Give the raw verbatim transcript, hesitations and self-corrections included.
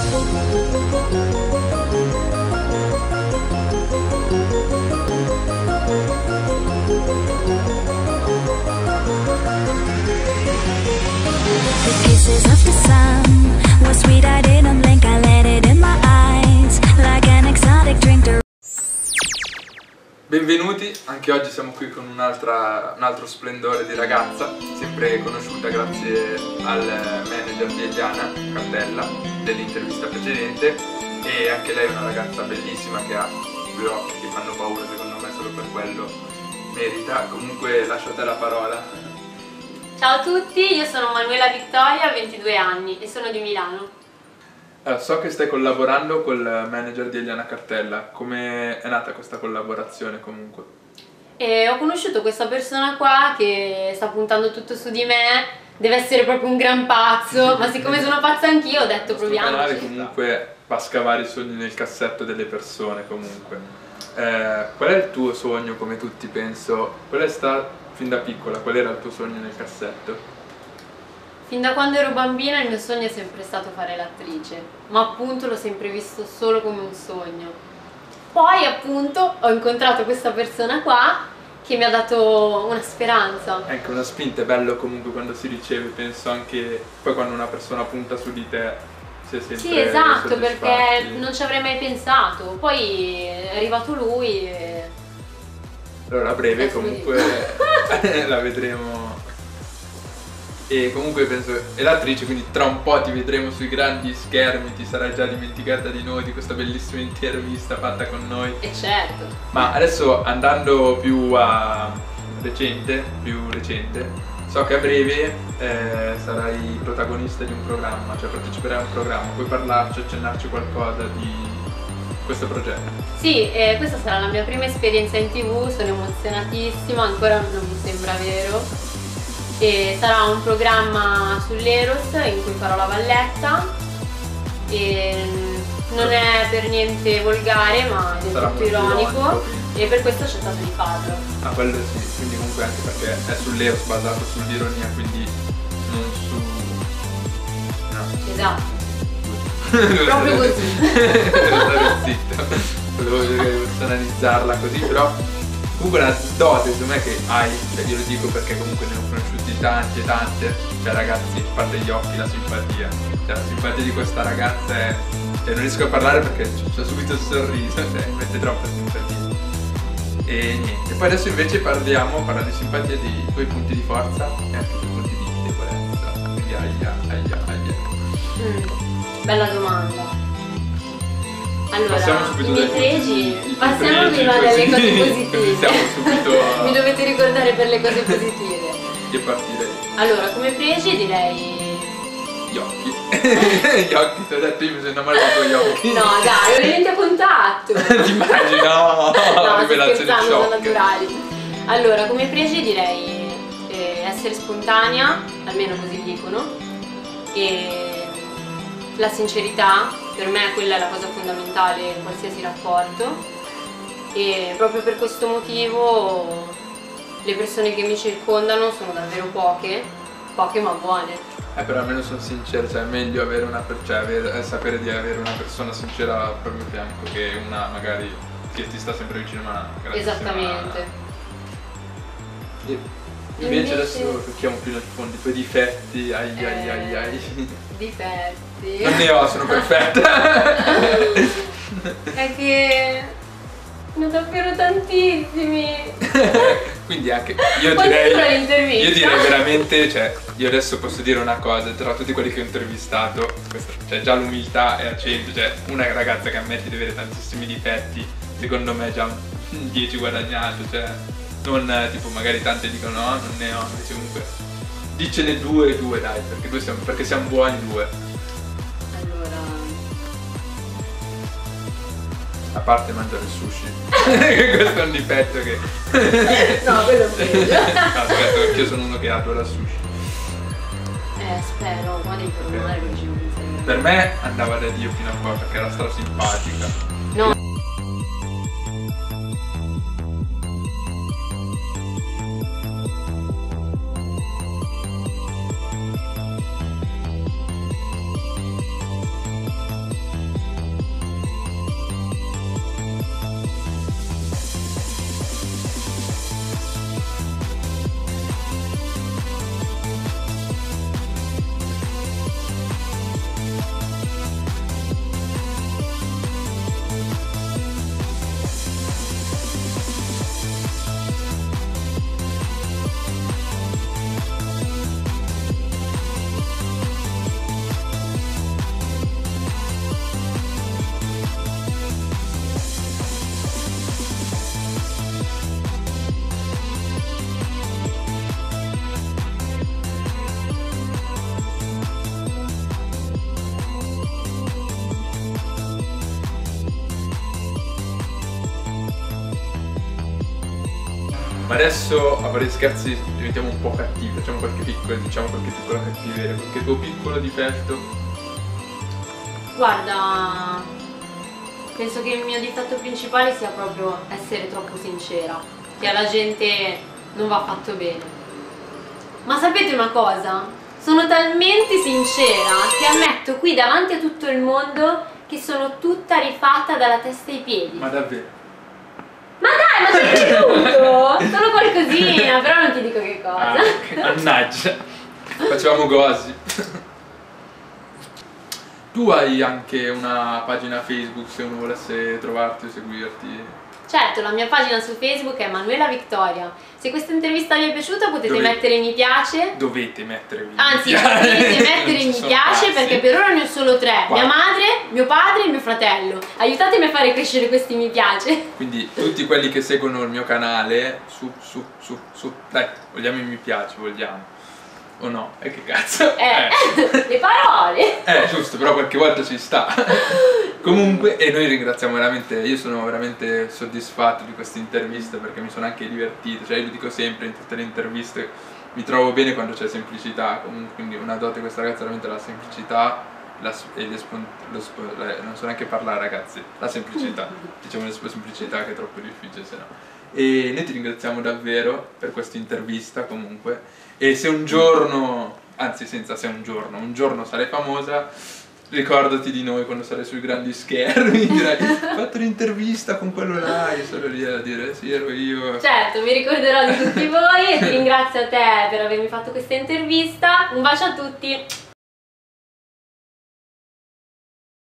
The kisses of the sun were sweet, I didn't blink, I let it in my eyes like an exotic drink to... Benvenuti, anche oggi siamo qui con un'altra, un altro splendore di ragazza, sempre conosciuta grazie al manager di Eliana Cartella dell'intervista precedente, e anche lei è una ragazza bellissima che ha due occhi che fanno paura, secondo me solo per quello merita. Comunque lascio a te la parola. Ciao a tutti, io sono Manuela Vittoria, ventidue anni e sono di Milano. Allora, so che stai collaborando col manager di Eliana Cartella, come è nata questa collaborazione comunque? E ho conosciuto questa persona qua che sta puntando tutto su di me, deve essere proprio un gran pazzo, ma siccome sono pazza anch'io ho detto proviamoci. Il canale comunque va a scavare i sogni nel cassetto delle persone comunque. Eh, qual è il tuo sogno, come tutti penso? Qual è stato fin da piccola, qual era il tuo sogno nel cassetto? Fin da quando ero bambina il mio sogno è sempre stato fare l'attrice, ma appunto l'ho sempre visto solo come un sogno. Poi appunto ho incontrato questa persona qua che mi ha dato una speranza. Anche una spinta, è bello comunque quando si riceve, penso anche poi quando una persona punta su di te si è sempre Sì, esatto, soddisfatti. perché non ci avrei mai pensato, poi è arrivato lui e... Allora a breve Adesso comunque la vedremo. E comunque penso, è l'attrice, quindi tra un po' ti vedremo sui grandi schermi, ti sarai già dimenticata di noi, di questa bellissima intervista fatta con noi. E certo. Ma adesso andando più a recente, più recente, so che a breve eh, sarai protagonista di un programma, cioè parteciperai a un programma, puoi parlarci, accennarci qualcosa di questo progetto? Sì, eh, questa sarà la mia prima esperienza in tv, sono emozionatissima, ancora non mi sembra vero. E sarà un programma sull'Eros in cui farò la valletta e non è per niente volgare ma è del tutto ironico, ironico e per questo ho scelto di farlo. Ah, quello sì, quindi comunque anche perché è sull'Eros, basato sull'ironia, quindi non su... no. Esatto. Proprio così. Zitto, volevo cercare di personalizzarla così, però comunque una dote secondo me che hai, cioè io lo dico perché comunque ne ho conosciuti tanti e tante, cioè ragazzi, a parte gli occhi, la simpatia, cioè la simpatia di questa ragazza è, cioè non riesco a parlare perché c'ho subito il sorriso, cioè mi mette troppa simpatia. E niente, poi adesso invece parliamo, parla di simpatia, dei tuoi punti di forza e anche dei punti di debolezza, quindi aia, aia, aia. Mm. Bella domanda. Allora, passiamo subito i miei dai pregi, punti, passiamo pregi, prima dalle cose positive. Siamo subito a... Mi dovete ricordare per le cose positive. Io partirei. Allora, come pregi direi... Gli occhi. Gli occhi, ti ho detto, io mi sono innamorato con gli occhi. No dai, ho le lenti a contatto. Ti immagini? No, no, sto rivelazione scherzando, sono shock. naturali. Allora, come pregi direi eh, essere spontanea, almeno così dicono, e la sincerità, per me quella è la cosa fondamentale in qualsiasi rapporto, e proprio per questo motivo le persone che mi circondano sono davvero poche, poche ma buone. Eh però almeno sono sincero, cioè è meglio avere una per... cioè, avere... sapere di avere una persona sincera al proprio fianco che una magari che ti sta sempre vicino ma grandissima. Esattamente. E invece, invece adesso tocchiamo più nel fondo, i tuoi difetti, ai eh... ai ai ai. Difetti? Non ne ho, sono perfetta. È che ne ho davvero tantissimi. Quindi anche io Quando direi io direi veramente, cioè io adesso posso dire una cosa, tra tutti quelli che ho intervistato, questa, cioè già l'umiltà è a cento, cioè una ragazza che ammette di avere tantissimi difetti, secondo me è già un dieci guadagnato, cioè non tipo magari tante dicono no, non ne ho, invece comunque dicene due e due dai, perché due siamo, perché siamo buoni due. Allora, a parte mangiare il sushi. Questo è un difetto che... no, quello è un peggio. No, aspetta, perché io sono uno che adora il sushi. Eh, spero, ma devi perdonare che ci non Per me andava da Dio fino a qua perché era stra simpatica. No. Ma adesso, a parte scherzi, diventiamo un po' cattivi, facciamo qualche piccola, diciamo qualche piccola cattiveria, qualche tuo piccolo difetto. Guarda, penso che il mio difetto principale sia proprio essere troppo sincera, che alla gente non va fatto bene. Ma sapete una cosa? Sono talmente sincera che ammetto qui davanti a tutto il mondo che sono tutta rifatta dalla testa ai piedi. Ma davvero? Ma dai, ma c'è creduto! Solo qualcosina, però non ti dico che cosa. Ah, ok. Mannaggia, facevamo gossip. Tu hai anche una pagina Facebook se uno volesse trovarti o seguirti? Certo, la mia pagina su Facebook è Manuela Victoria. Se questa intervista vi è piaciuta potete Dove- mettere mi piace. Dovete mettere mi Anzi, piace. potete mettere mi Sono piace pazzi. perché per ora ne ho solo tre. Quattro. Mia madre, mio padre e mio fratello. Aiutatemi a fare crescere questi mi piace. Quindi tutti quelli che seguono il mio canale, su, su, su, su, dai, vogliamo i mi piace, vogliamo. O no? E che cazzo? Eh, le parole. Eh, giusto, però qualche volta ci sta. Comunque, e noi ringraziamo veramente, io sono veramente soddisfatto di questa intervista perché mi sono anche divertito, cioè io lo dico sempre in tutte le interviste, mi trovo bene quando c'è semplicità, comunque, quindi una dote di questa ragazza veramente la semplicità la, e le spon- lo sp- le- non so neanche parlare ragazzi, la semplicità, diciamo la semplicità che è troppo difficile se no. E noi ti ringraziamo davvero per questa intervista comunque, e se un giorno, anzi senza se un giorno, un giorno sarai famosa, ricordati di noi quando sarai sui grandi schermi, dirai ho fatto l'intervista con quello là, io sono lì a dire sì ero io. Certo, mi ricorderò di tutti voi e ti ringrazio a te per avermi fatto questa intervista. Un bacio a tutti.